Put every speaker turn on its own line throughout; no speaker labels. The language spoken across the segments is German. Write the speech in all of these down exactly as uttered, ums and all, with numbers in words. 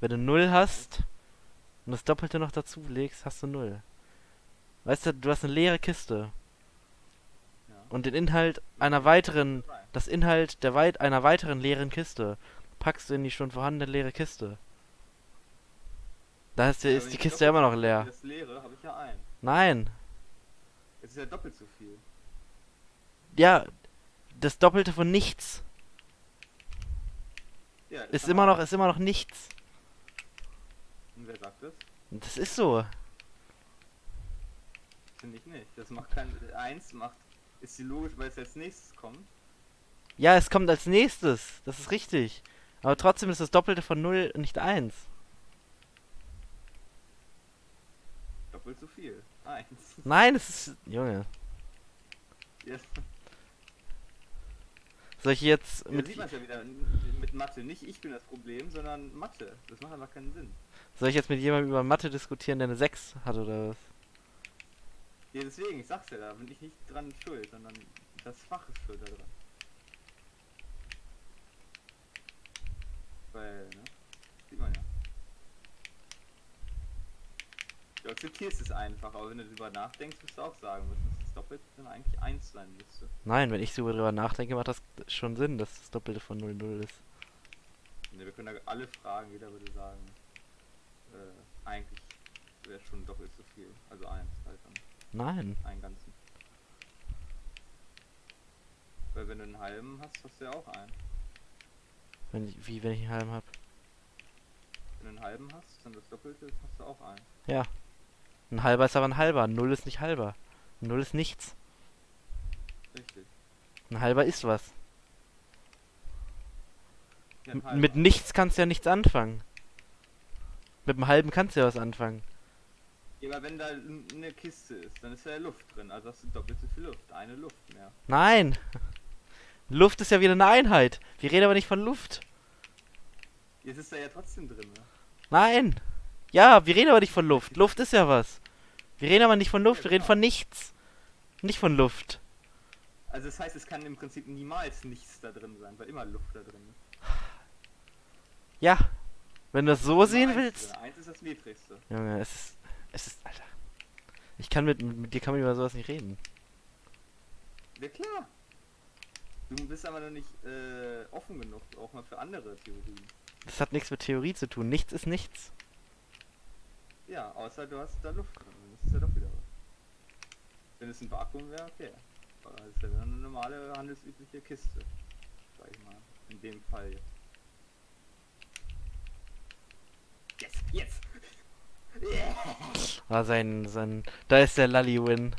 Wenn du null hast und das Doppelte noch dazu legst, hast du null. Weißt du, du hast eine leere Kiste.
Ja.
Und den Inhalt
Wie
einer
viel ist
weiteren,
da rein?
das Inhalt der weit einer weiteren leeren Kiste packst du in die schon vorhandene leere Kiste. Da ist die,
Ja,
ist
wenn
die
ich
Kiste ja
doppelt
immer
so
noch
viel habe wie
leer.
das leere, habe ich ja ein.
Nein.
Es ist ja doppelt so viel.
Ja, das Doppelte von nichts.
Ja, ist
Ist
dann
immer noch,
eins.
ist immer noch nichts.
Und wer sagt das?
Und das ist so.
Finde ich nicht. Das macht kein. Eins macht. Ist die logisch, weil es als nächstes kommt.
Ja, es kommt als nächstes. Das ist richtig. Aber trotzdem ist das Doppelte von null nicht eins.
Doppelt so viel. Eins.
Nein, es ist. Junge.
Ja,
Soll ich jetzt
da
mit.
sieht man es ja wieder mit Mathe. Nicht ich bin das Problem, sondern Mathe. Das macht einfach keinen Sinn.
Soll ich jetzt mit jemandem über Mathe diskutieren, der eine sechs hat oder was?
Ja, deswegen, ich sag's ja, da bin ich nicht dran schuld, sondern das Fach ist schuld daran. Weil, ne? Sieht man ja. Du akzeptierst es einfach, aber wenn du darüber nachdenkst, wirst du auch sagen müssen, dass das Doppelte dann eigentlich eins sein müsste.
Nein, wenn ich so drüber nachdenke, macht das schon Sinn, dass das Doppelte von null null ist.
Ne, wir können da alle fragen, jeder würde sagen, äh, eigentlich wäre schon doppelt so viel. Also eins halt dann.
Nein.
Einen ganzen. Weil wenn du einen halben hast, hast du ja auch einen.
Wenn ich, wie wenn ich einen halben hab.
Wenn du einen halben hast, dann das Doppelte, hast du auch einen.
Ja. Ein halber ist aber ein halber. Null ist nicht halber. Null ist nichts.
Richtig.
Ein halber ist was.
Ja, ein
M
halber.
mit nichts kannst du ja nichts anfangen. Mit einem halben kannst du ja was anfangen.
Ja, aber wenn da n- eine Kiste ist, dann ist da ja Luft drin. Also hast du doppelt so viel Luft. Eine Luft mehr.
Nein. Luft ist ja wieder eine Einheit. Wir reden aber nicht von Luft.
Jetzt ist da ja trotzdem drin. Ne?
Nein. Ja, wir reden aber nicht von Luft. Luft ist ja was. Wir reden aber nicht von Luft,
Ja,
wir reden
genau.
von nichts. Nicht von Luft.
Also das heißt, es kann im Prinzip niemals nichts da drin sein, weil immer Luft da drin ist.
Ja. Wenn du das so
Immer
sehen
eins
willst.
drin. Eins ist das niedrigste.
Junge, es ist. Es ist. Alter. Ich kann mit, mit dir kann man über sowas nicht reden.
Ja klar. Du bist aber noch nicht äh, offen genug, auch mal für andere Theorien.
Das hat nichts mit Theorie zu tun. Nichts ist nichts.
Ja, außer du hast da Luft drin. Dann ist es ja doch wieder was. Wenn es ein Vakuum wäre, okay. Aber das ist ja dann eine normale, handelsübliche Kiste. Sag ich mal. In dem Fall jetzt. Jetzt, jetzt! Yeah.
Ah, sein, sein. Da ist der Lully-Win.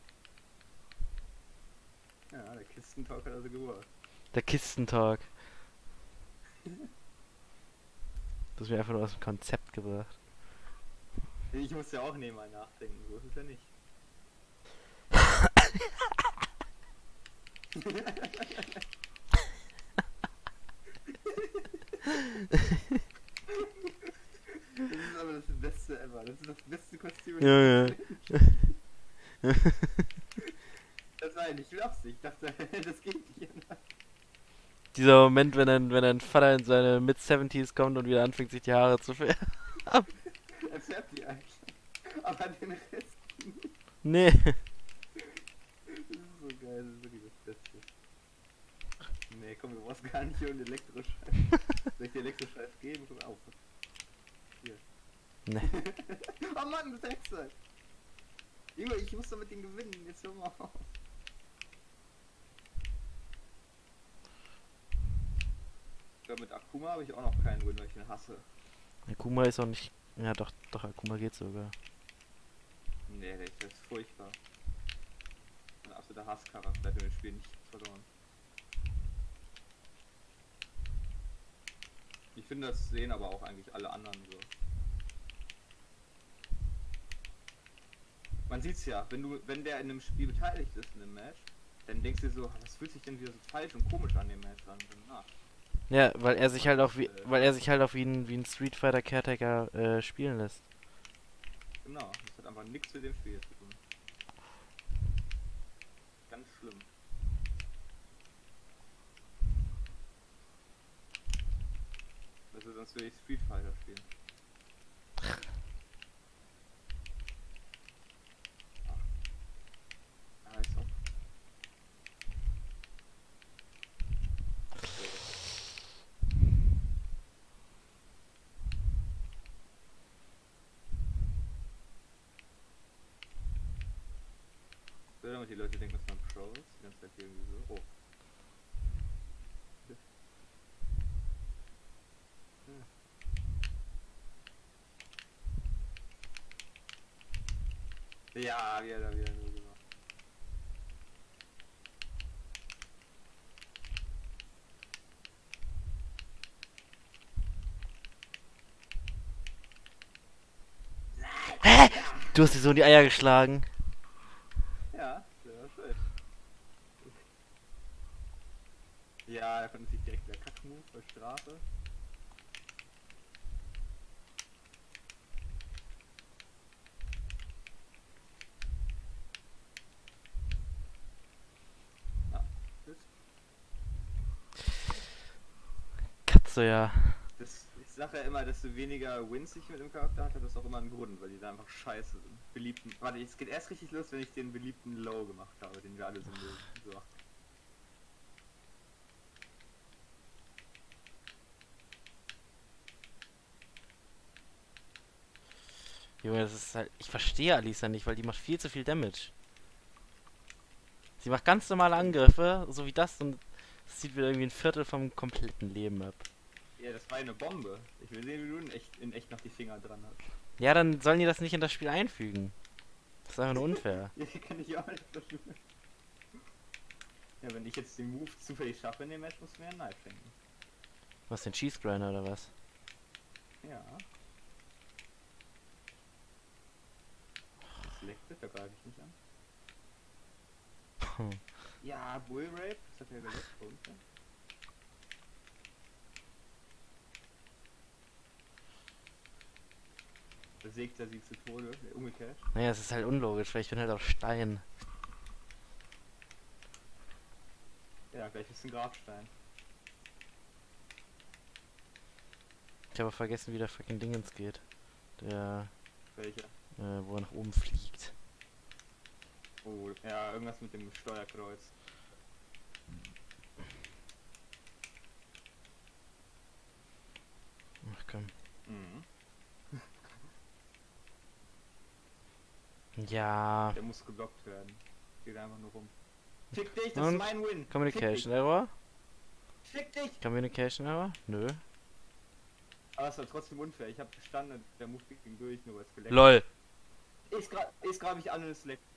Ja, der Kistentalk hat also geworkt.
Der Kistentalk. Du hast mich einfach nur aus dem Konzept gebracht.
Ich muss ja auch nebenbei nachdenken, so ist es ja nicht. Das ist aber das Beste ever. Das ist das beste Kostüm.
Ja, ja.
Das war ja nicht lustig. Ich dachte, das geht hier.
Dieser Moment, wenn dein, wenn dein Vater in seine Mid-Seventies kommt und wieder anfängt, sich die Haare zu färben.
Er färbt die eigentlich. Aber den Rest.
Nee.
Das ist so geil, das ist wirklich das Beste. Nee, komm, wir brauchen gar nicht hier einen Elektroscheiß. Soll ich dir Elektroscheiß geben? Komm auf. Hier.
Nee.
Oh Mann, du Drecksack! Junge, ich muss doch mit dem gewinnen, jetzt hör mal auf. Ich glaube, mit Akuma habe ich auch noch keinen Win, weil ich ihn hasse.
Akuma ist auch nicht. Ja, doch, doch, Akuma geht sogar.
Nee, der ist, der ist furchtbar. Ein absoluter Hasscharakter, der hat im Spiel nichts verloren. Ich finde, das sehen aber auch eigentlich alle anderen so. Man sieht's ja, wenn du, wenn der in einem Spiel beteiligt ist, in einem Match, dann denkst du so, was fühlt sich denn wieder so falsch und komisch an dem Match an? Na,
Ja, weil er sich halt auch wie. Weil er sich halt auch wie ein, wie ein Street Fighter Caretaker äh, spielen lässt.
genau, das hat einfach nichts mit dem Spiel zu tun. Ganz schlimm. Also sonst würde ich Street Fighter spielen. Ach. Ja, ist auch. So, damit die Leute denken, dass man Pro ist, die ganze Zeit hier irgendwie so. Oh. Ja, wie hat er wieder nur gemacht.
Hä? Du hast dir so in die Eier geschlagen.
Ja, sehr war schön. Ja, da konnte sich direkt der Kackmove für Strafe. Ah, gut.
Katze, ja.
Das, ich sage ja immer, desto weniger Wins ich mit dem Charakter hat, hat das auch immer einen Grund, weil die da einfach scheiße sind. Beliebten. Warte, es geht erst richtig los, wenn ich den beliebten Low gemacht habe, den wir alle so mögen. So.
Junge, das ist halt. Ich verstehe Alisa nicht, weil die macht viel zu viel Damage. Sie macht ganz normale Angriffe, so wie das, und es zieht wieder irgendwie ein Viertel vom kompletten Leben ab.
Ja, das war eine Bombe. Ich will sehen, wie du in echt, in echt noch die Finger dran hast.
Ja, dann sollen die das nicht in das Spiel einfügen. Das ist einfach nur unfair.
Ja, kann ich auch nicht verstehen. Ja, wenn ich jetzt den Move zufällig schaffe in dem Match, muss mir ein Knife schenken.
Was, den Cheese Grinder oder was?
Ja. Das leckt, da greife ich nicht an. Ja, Bull Rape, das hat er geleckt, runter. Da sägt er sie zu Tode, ne, umgekehrt.
Naja, es ist halt unlogisch, weil ich bin halt auf Stein.
Ja, gleich ist ein Grabstein.
Ich habe vergessen, wie der fucking Dingens geht. Der,
Welcher?
äh, wo er nach oben fliegt.
Oh, ja, irgendwas mit dem Steuerkreuz.
Ach komm.
Mhm.
Ja.
Der muss geblockt werden. Geht einfach nur rum. Fick dich, das
Und
ist mein Win.
Communication Error?
Fick dich! Fick dich!
Communication Error? Nö.
Aber es war trotzdem unfair. Ich hab gestanden, der Move ging durch, nur weil es geleckt.
LOL.
Ich gra ich grab mich an und es leckt.